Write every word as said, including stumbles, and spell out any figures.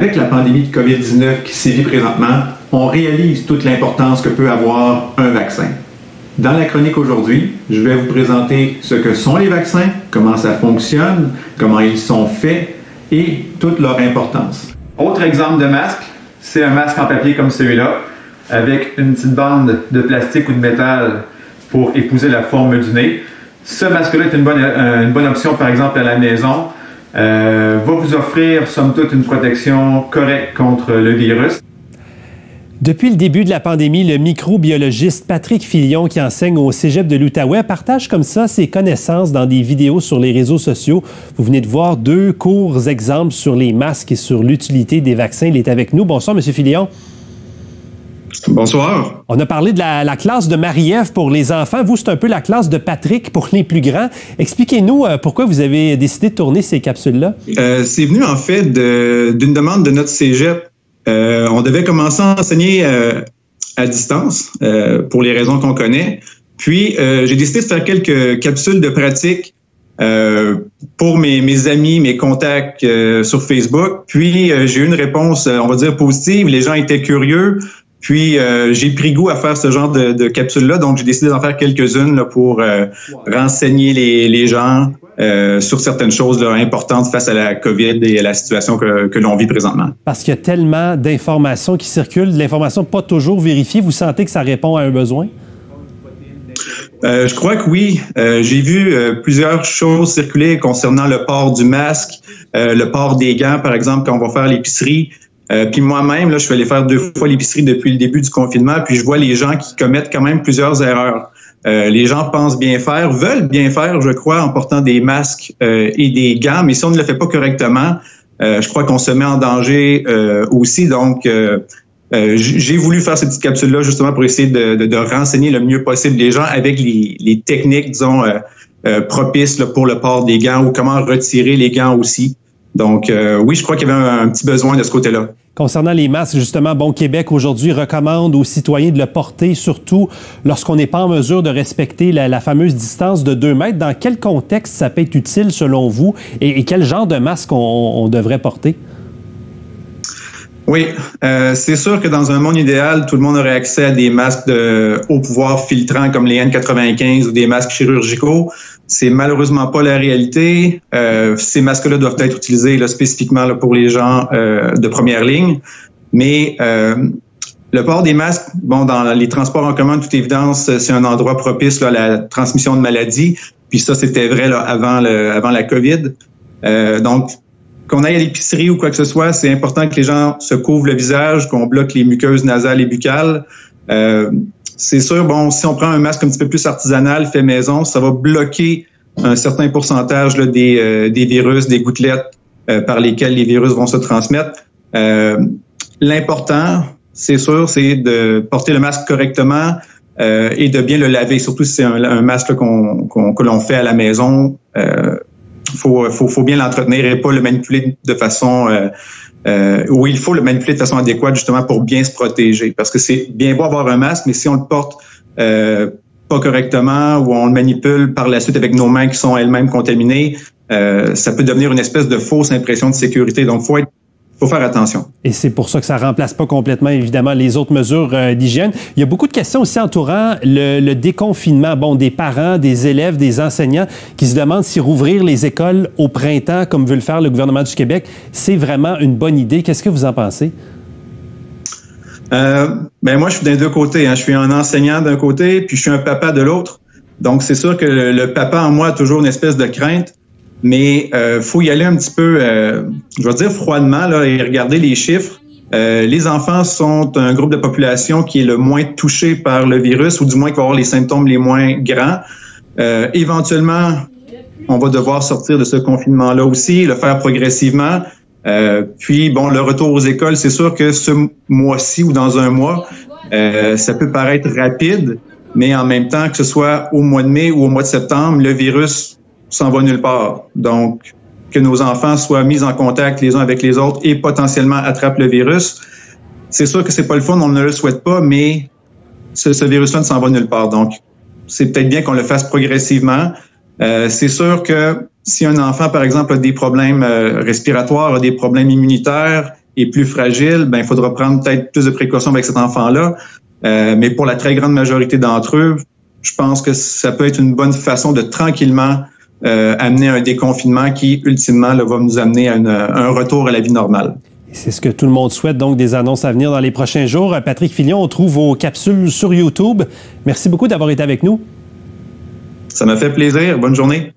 avec la pandémie de covid dix-neuf qui sévit présentement, on réalise toute l'importance que peut avoir un vaccin. Dans la chronique aujourd'hui, je vais vous présenter ce que sont les vaccins, comment ça fonctionne, comment ils sont faits et toute leur importance. Autre exemple de masque, c'est un masque en papier comme celui-là, avec une petite bande de plastique ou de métal pour épouser la forme du nez. Ce masque-là est une bonne, une bonne option, par exemple, à la maison. Euh, va vous offrir, somme toute, une protection correcte contre le virus. Depuis le début de la pandémie, le microbiologiste Patrick Filion, qui enseigne au Cégep de l'Outaouais, partage comme ça ses connaissances dans des vidéos sur les réseaux sociaux. Vous venez de voir deux courts exemples sur les masques et sur l'utilité des vaccins. Il est avec nous. Bonsoir, M. Filion. Bonsoir. On a parlé de la, la classe de Marie-Ève pour les enfants. Vous, c'est un peu la classe de Patrick pour les plus grands. Expliquez-nous euh, pourquoi vous avez décidé de tourner ces capsules-là. Euh, c'est venu, en fait, de, d'une demande de notre Cégep. Euh, on devait commencer à enseigner euh, à distance, euh, pour les raisons qu'on connaît. Puis, euh, j'ai décidé de faire quelques capsules de pratique euh, pour mes, mes amis, mes contacts euh, sur Facebook. Puis, euh, j'ai eu une réponse, on va dire, positive. Les gens étaient curieux. Puis, euh, j'ai pris goût à faire ce genre de, de capsules-là. Donc, j'ai décidé d'en faire quelques-unes là, pour euh, renseigner les, les gens euh, sur certaines choses là, importantes face à la COVID et à la situation que, que l'on vit présentement. Parce qu'il y a tellement d'informations qui circulent, de l'information pas toujours vérifiée. Vous sentez que ça répond à un besoin? Euh, je crois que oui. Euh, j'ai vu euh, plusieurs choses circuler concernant le port du masque, euh, le port des gants, par exemple, quand on va faire l'épicerie. Euh, puis moi-même, là, je suis allé faire deux fois l'épicerie depuis le début du confinement, puis je vois les gens qui commettent quand même plusieurs erreurs. Euh, les gens pensent bien faire, veulent bien faire, je crois, en portant des masques euh, et des gants, mais si on ne le fait pas correctement, euh, je crois qu'on se met en danger euh, aussi. Donc, euh, euh, j'ai voulu faire cette petite capsule-là justement pour essayer de, de, de renseigner le mieux possible les gens avec les, les techniques, disons, euh, euh, propices là, pour le port des gants ou comment retirer les gants aussi. Donc, euh, oui, je crois qu'il y avait un, un petit besoin de ce côté-là. Concernant les masques, justement, Bon Québec aujourd'hui recommande aux citoyens de le porter, surtout lorsqu'on n'est pas en mesure de respecter la, la fameuse distance de deux mètres. Dans quel contexte ça peut être utile selon vous et, et quel genre de masque on, on devrait porter? Oui, euh, c'est sûr que dans un monde idéal, tout le monde aurait accès à des masques de haut pouvoir filtrant comme les N quatre-vingt-quinze ou des masques chirurgicaux. C'est malheureusement pas la réalité. Euh, ces masques-là doivent être utilisés là, spécifiquement là, pour les gens euh, de première ligne. Mais euh, le port des masques, bon, dans les transports en commun, de toute évidence, c'est un endroit propice là, à la transmission de maladies. Puis ça, c'était vrai là, avant, le, avant la COVID. Euh, donc, qu'on aille à l'épicerie ou quoi que ce soit, c'est important que les gens se couvrent le visage, qu'on bloque les muqueuses nasales et buccales. Euh, c'est sûr, bon, si on prend un masque un petit peu plus artisanal, fait maison, ça va bloquer un certain pourcentage là, des, euh, des virus, des gouttelettes euh, par lesquelles les virus vont se transmettre. Euh, l'important, c'est sûr, c'est de porter le masque correctement euh, et de bien le laver, surtout si c'est un, un masque là, qu'on, qu'on, que l'on fait à la maison. Euh, Faut, faut, faut bien l'entretenir et pas le manipuler de façon euh, euh, où il faut le manipuler de façon adéquate justement pour bien se protéger. Parce que c'est bien beau avoir un masque, mais si on le porte euh, pas correctement ou on le manipule par la suite avec nos mains qui sont elles-mêmes contaminées, euh, ça peut devenir une espèce de fausse impression de sécurité. Donc, faut être faut faire attention. Et c'est pour ça que ça ne remplace pas complètement, évidemment, les autres mesures euh, d'hygiène. Il y a beaucoup de questions aussi entourant le, le déconfinement, bon, des parents, des élèves, des enseignants qui se demandent si rouvrir les écoles au printemps, comme veut le faire le gouvernement du Québec, c'est vraiment une bonne idée. Qu'est-ce que vous en pensez? Euh, ben moi, je suis des deux côtés. Hein. Je suis un enseignant d'un côté, puis je suis un papa de l'autre. Donc, c'est sûr que le, le papa en moi a toujours une espèce de crainte. Mais euh, faut y aller un petit peu, euh, je vais dire froidement, là, et regarder les chiffres. Euh, les enfants sont un groupe de population qui est le moins touché par le virus, ou du moins qui va avoir les symptômes les moins grands. Euh, éventuellement, on va devoir sortir de ce confinement-là aussi, le faire progressivement. Euh, puis, bon, le retour aux écoles, c'est sûr que ce mois-ci ou dans un mois, euh, ça peut paraître rapide, mais en même temps, que ce soit au mois de mai ou au mois de septembre, le virus s'en va nulle part. Donc, que nos enfants soient mis en contact les uns avec les autres et potentiellement attrapent le virus, c'est sûr que c'est pas le fun, on ne le souhaite pas, mais ce, ce virus-là ne s'en va nulle part. Donc, c'est peut-être bien qu'on le fasse progressivement. Euh, c'est sûr que si un enfant, par exemple, a des problèmes euh, respiratoires, a des problèmes immunitaires, est plus fragile, ben il faudra prendre peut-être plus de précautions avec cet enfant-là. Euh, mais pour la très grande majorité d'entre eux, je pense que ça peut être une bonne façon de tranquillement euh, amener un déconfinement qui, ultimement, là, va nous amener à une, un retour à la vie normale. C'est ce que tout le monde souhaite, donc des annonces à venir dans les prochains jours. Patrick Filion, on trouve vos capsules sur YouTube. Merci beaucoup d'avoir été avec nous. Ça m'a fait plaisir. Bonne journée.